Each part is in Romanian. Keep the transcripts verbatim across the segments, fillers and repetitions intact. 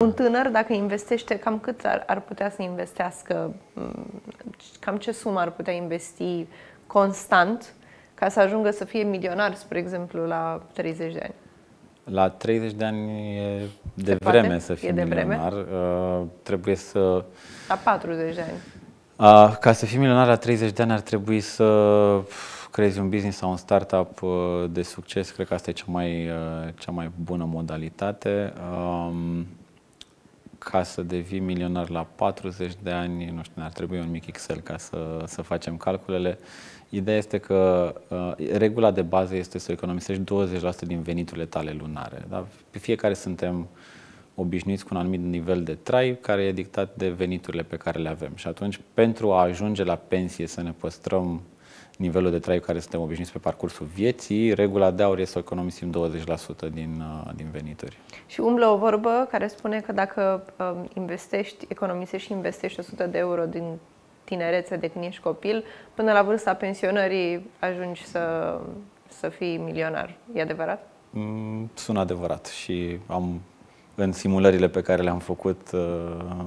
Un tânăr, dacă investește, cam cât ar, ar putea să investească, cam ce sumă ar putea investi constant ca să ajungă să fie milionar, spre exemplu, la treizeci de ani? La treizeci de ani e de Se vreme poate? să fii E de milionar. Uh, trebuie să... La patruzeci de ani. Uh, ca să fii milionar la treizeci de ani ar trebui să creezi un business sau un startup uh, de succes. Cred că asta e cea mai, uh, cea mai bună modalitate. Um, ca să devii milionar la patruzeci de ani, nu știu, ar trebui un mic Excel ca să, să facem calculele. Ideea este că uh, regula de bază este să economisești douăzeci la sută din veniturile tale lunare. Da? Pe fiecare suntem obișnuiți cu un anumit nivel de trai care e dictat de veniturile pe care le avem. Și atunci, pentru a ajunge la pensie, să ne păstrăm nivelul de trai cu care suntem obișnuiți pe parcursul vieții, regula de aur este să economisim douăzeci la sută din, uh, din venituri. Și umblă o vorbă care spune că dacă uh, investești, economisești și investești o sută de euro din tinerețe de când ești copil, până la vârsta pensionării ajungi să, să fii milionar. E adevărat? Mm, sună adevărat și am, în simulările pe care le-am făcut, uh,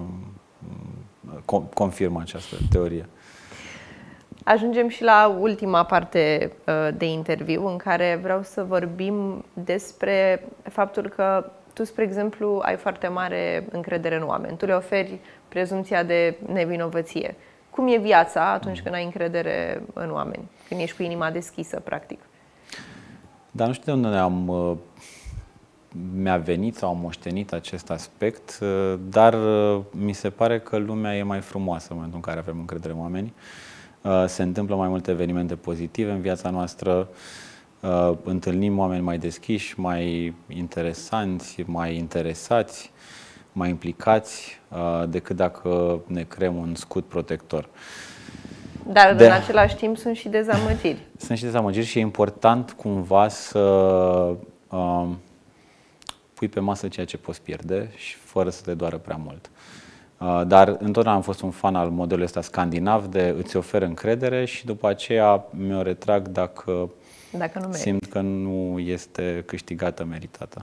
confirmă această teorie. Ajungem și la ultima parte uh, de interviu, în care vreau să vorbim despre faptul că tu, spre exemplu, ai foarte mare încredere în oameni. Tu le oferi prezumția de nevinovăție. Cum e viața atunci când ai încredere în oameni? Când ești cu inima deschisă, practic? Dar nu știu de unde am, mi-a venit sau am moștenit acest aspect, dar mi se pare că lumea e mai frumoasă în momentul în care avem încredere în oameni. Se întâmplă mai multe evenimente pozitive în viața noastră, întâlnim oameni mai deschiși, mai interesanți, mai interesați, mai implicați, decât dacă ne creăm un scut protector. Dar de... în același timp sunt și dezamăgiri. Sunt și dezamăgiri și e important cumva să uh, pui pe masă ceea ce poți pierde și fără să te doară prea mult. Uh, dar întotdeauna am fost un fan al modelului ăsta scandinav de îți ofer încredere și după aceea mi-o retrag dacă, dacă nu simt că nu este câștigată, meritată.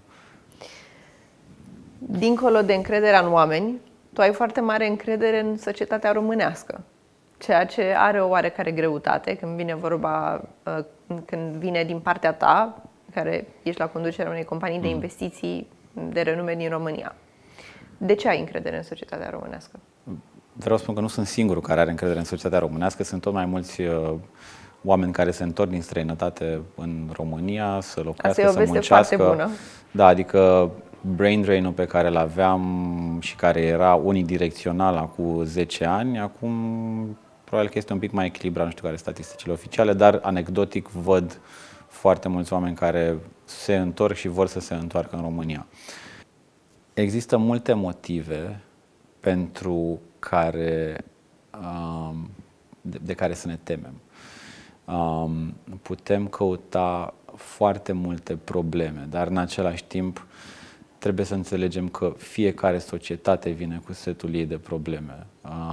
Dincolo de încrederea în oameni, tu ai foarte mare încredere în societatea românească, ceea ce are o oarecare greutate când vine vorba, când vine din partea ta, care ești la conducerea unei companii de investiții de renume din România. De ce ai încredere în societatea românească? Vreau să spun că nu sunt singurul care are încredere în societatea românească, sunt tot mai mulți uh, oameni care se întorc din străinătate în România să locuiască, să muncească. Foarte bună. Da, adică brain drain-ul pe care îl aveam și care era unidirecțional acum zece ani, acum probabil că este un pic mai echilibrat, nu știu care sunt statisticile oficiale, dar anecdotic văd foarte mulți oameni care se întorc și vor să se întoarcă în România. Există multe motive pentru care, de, de care să ne temem. Putem căuta foarte multe probleme, dar în același timp trebuie să înțelegem că fiecare societate vine cu setul ei de probleme.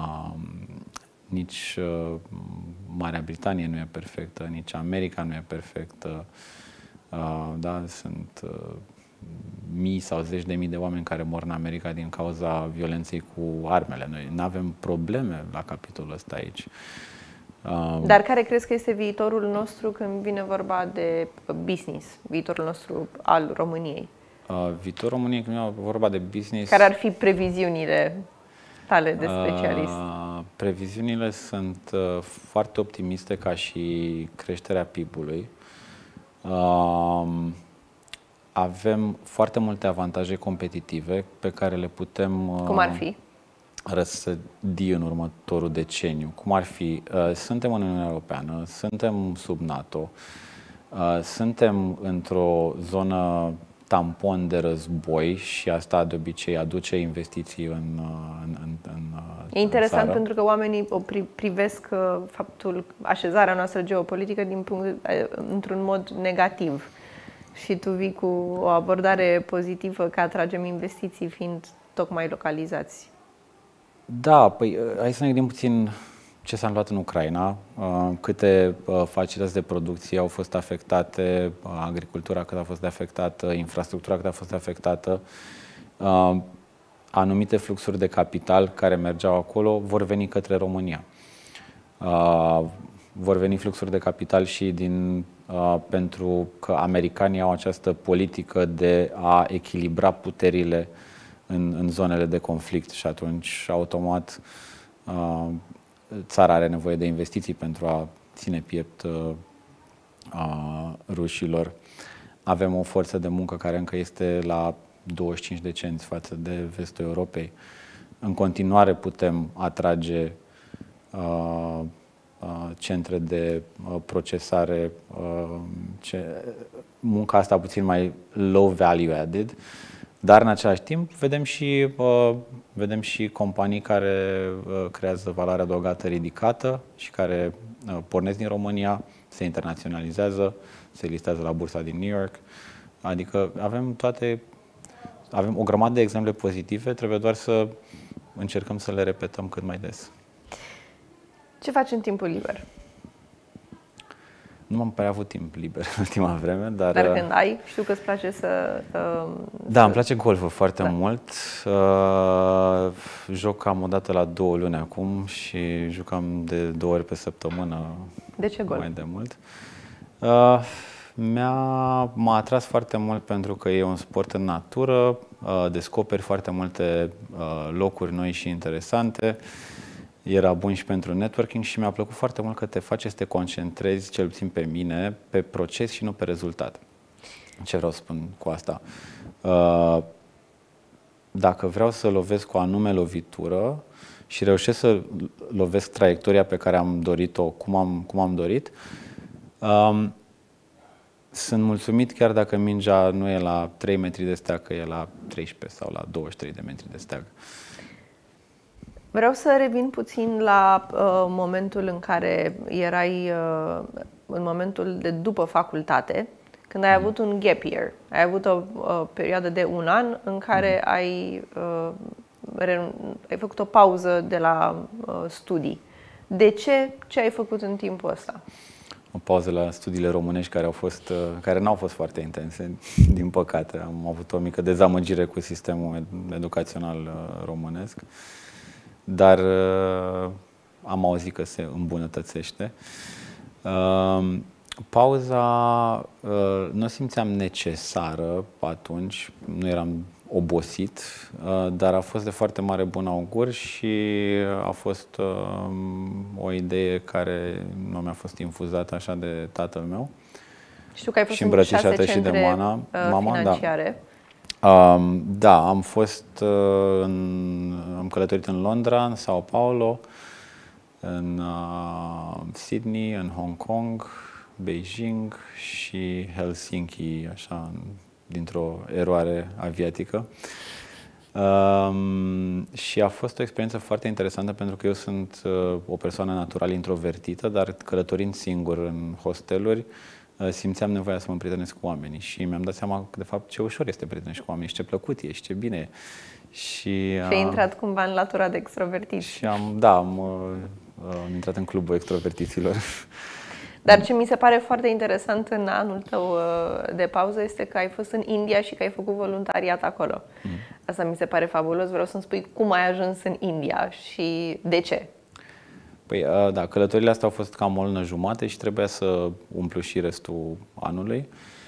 Nici Marea Britanie nu e perfectă, nici America nu e perfectă. Da, sunt mii sau zeci de mii de oameni care mor în America din cauza violenței cu armele. Noi nu avem probleme la capitolul ăsta aici. Dar care crezi că este viitorul nostru când vine vorba de business, viitorul nostru al României? Uh, viitorul României, când vine vorba de business... Care ar fi previziunile tale de specialist? Uh, previziunile sunt uh, foarte optimiste ca și creșterea P I B-ului. Uh, avem foarte multe avantaje competitive pe care le putem... Uh, Cum ar fi? răsădi în următorul deceniu. Cum ar fi? Uh, suntem în Uniunea Europeană, suntem sub NATO, uh, suntem într-o zonă tampon de război și asta de obicei aduce investiții în, în, în, în E interesant țară. Pentru că oamenii o pri privesc faptul, așezarea noastră geopolitică din punct, într-un mod negativ. Și tu vii cu o abordare pozitivă că atragem investiții fiind tocmai localizați. Da, păi hai să ne gândim puțin ce s-a întâmplat în Ucraina, câte facilități de producție au fost afectate, agricultura cât a fost afectată, infrastructura cât a fost afectată. anumite fluxuri de capital care mergeau acolo vor veni către România. Uh, vor veni fluxuri de capital și din, uh, pentru că americanii au această politică de a echilibra puterile în, în zonele de conflict și atunci, automat, uh, țara are nevoie de investiții pentru a ține piept uh, uh, rușilor. Avem o forță de muncă care încă este la douăzeci și cinci de cenți față de vestul Europei. În continuare putem atrage uh, uh, centre de uh, procesare, uh, ce, munca asta puțin mai low value added, dar în același timp vedem și, uh, vedem și companii care uh, creează valoare adăugată ridicată și care uh, pornesc din România, se internaționalizează, se listează la bursa din New York. Adică avem toate, avem o grămadă de exemple pozitive, trebuie doar să încercăm să le repetăm cât mai des. Ce faci în timpul liber? Nu am prea avut timp liber în ultima vreme, dar... Dar când ai, știu că îți place să... Uh, da, să... îmi place golful foarte da. mult. Uh, joc cam o dată la două luni acum și jucam de două ori pe săptămână. De ce golf? Mai de mult. Uh, mi-a, m-a atras foarte mult pentru că e un sport în natură, uh, descoperi foarte multe uh, locuri noi și interesante. Era bun și pentru networking și mi-a plăcut foarte mult că te face să te concentrezi, cel puțin pe mine, pe proces și nu pe rezultat. Ce vreau să spun cu asta? Uh, dacă vreau să lovesc cu o anume lovitură și reușesc să lovesc traiectoria pe care am dorit-o, cum am, cum am dorit, um, sunt mulțumit chiar dacă mingea nu e la trei metri de steag, că e la treisprezece sau la douăzeci și trei de metri de steag. Vreau să revin puțin la uh, momentul în care erai, uh, în momentul de după facultate, când ai avut un gap year. Ai avut o uh, perioadă de un an în care mm. ai, uh, ai făcut o pauză de la uh, studii. De ce? Ce ai făcut în timpul ăsta? O pauză la studiile românești care au fost, uh, care n-au fost foarte intense, din păcate. Am avut o mică dezamăgire cu sistemul educațional uh, românesc. Dar uh, am auzit că se îmbunătățește. Uh, pauza uh, nu o simțeam necesară atunci, nu eram obosit, uh, dar a fost de foarte mare bun augur și a fost uh, o idee care nu mi-a fost infuzată așa de tatăl meu. Știu că ai fost și în șase și de mama, mama financiare. Da. Um, da, am fost, uh, în, am călătorit în Londra, în Sao Paulo, în uh, Sydney, în Hong Kong, Beijing și Helsinki, așa, dintr-o eroare aviatică. Um, și a fost o experiență foarte interesantă pentru că eu sunt uh, o persoană natural introvertită, dar călătorind singur în hosteluri, simțeam nevoia să mă împrietenesc cu oamenii și mi-am dat seama, de fapt, ce ușor este prietenesc cu oamenii și ce plăcut e și ce bine e. Și, și ai intrat cumva în latura de extrovertiți. Și am, da, am, am intrat în clubul extrovertiților. Dar ce mi se pare foarte interesant în anul tău de pauză este că ai fost în India și că ai făcut voluntariat acolo. Mm. Asta mi se pare fabulos. Vreau să-mi spui cum ai ajuns în India și de ce. Păi, da, călătorile astea au fost cam o lună jumate și trebuia să umplu și restul anului.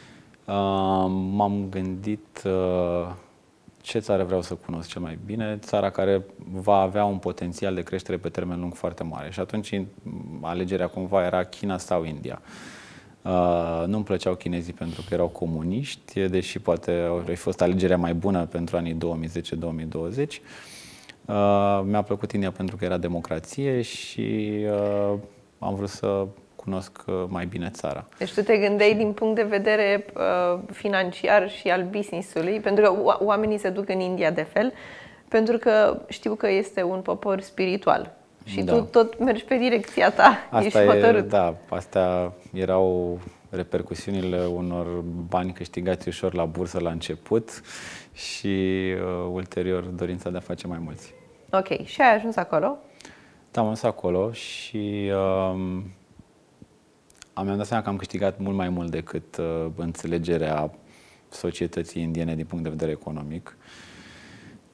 M-am gândit ce țară vreau să cunosc cel mai bine, țara care va avea un potențial de creștere pe termen lung foarte mare. Și atunci alegerea cumva era China sau India. Nu-mi plăceau chinezii pentru că erau comuniști, deși poate au fost alegerea mai bună pentru anii două mii zece două mii douăzeci. Uh, mi-a plăcut India pentru că era democrație și uh, am vrut să cunosc mai bine țara. Deci tu te gândeai din punct de vedere uh, financiar și al business-ului, pentru că oamenii se duc în India de fel, pentru că știu că este un popor spiritual și da. Tu tot mergi pe direcția ta, asta ești hotărât. E, da, astea erau repercusiunile unor bani câștigați ușor la bursă la început și uh, ulterior dorința de a face mai mulți. Ok. Și ai ajuns acolo? Da, am ajuns acolo și uh, am dat seama că am câștigat mult mai mult decât uh, înțelegerea societății indiene din punct de vedere economic.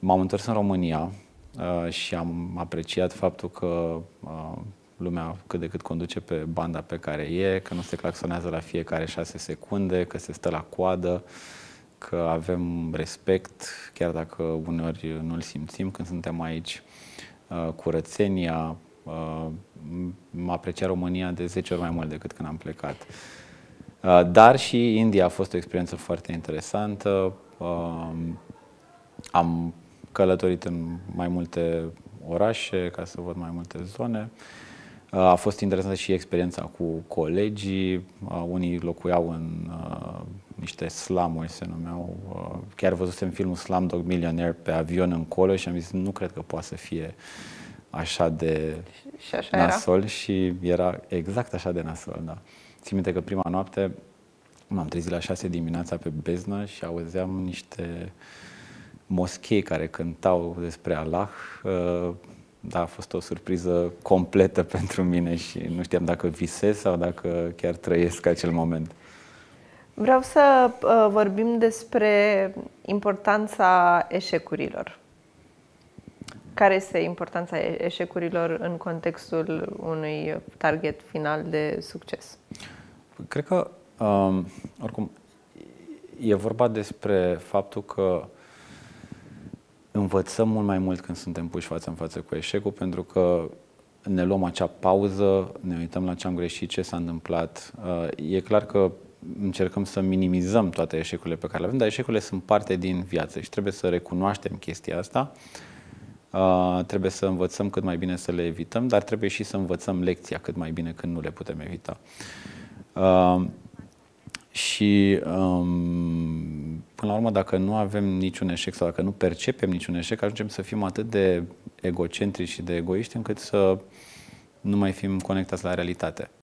m-am întors în România uh, și am apreciat faptul că uh, lumea cât de cât conduce pe banda pe care e, că nu se claxonează la fiecare șase secunde, că se stă la coadă, că avem respect, chiar dacă uneori nu-l simțim când suntem aici, uh, curățenia. Uh, m-a apreciat România de zece ori mai mult decât când am plecat. Uh, dar și India a fost o experiență foarte interesantă. Uh, am călătorit în mai multe orașe ca să văd mai multe zone. Uh, a fost interesantă și experiența cu colegii. Uh, unii locuiau în uh, niște slumuri, se numeau. Uh, chiar văzusem filmul Slumdog Millionaire pe avion încolo și am zis, nu cred că poate să fie așa de și așa nasol era? Și era exact așa de nasol, da. Țin minte că prima noapte m-am trezit la șase dimineața pe beznă și auzeam niște moschei care cântau despre Allah. Da, a fost o surpriză completă pentru mine și nu știam dacă visez sau dacă chiar trăiesc acel moment. Vreau să uh, vorbim despre importanța eșecurilor. Care este importanța eșecurilor în contextul unui target final de succes? Cred că, um, oricum, e vorba despre faptul că învățăm mult mai mult când suntem puși față în față cu eșecul, pentru că ne luăm acea pauză, ne uităm la ce am greșit, ce s-a întâmplat. E clar că încercăm să minimizăm toate eșecurile pe care le avem, dar eșecurile sunt parte din viață și trebuie să recunoaștem chestia asta. Trebuie să învățăm cât mai bine să le evităm, dar trebuie și să învățăm lecția cât mai bine când nu le putem evita. Și um, până la urmă, dacă nu avem niciun eșec sau dacă nu percepem niciun eșec, ajungem să fim atât de egocentrici și de egoiști încât să nu mai fim conectați la realitate.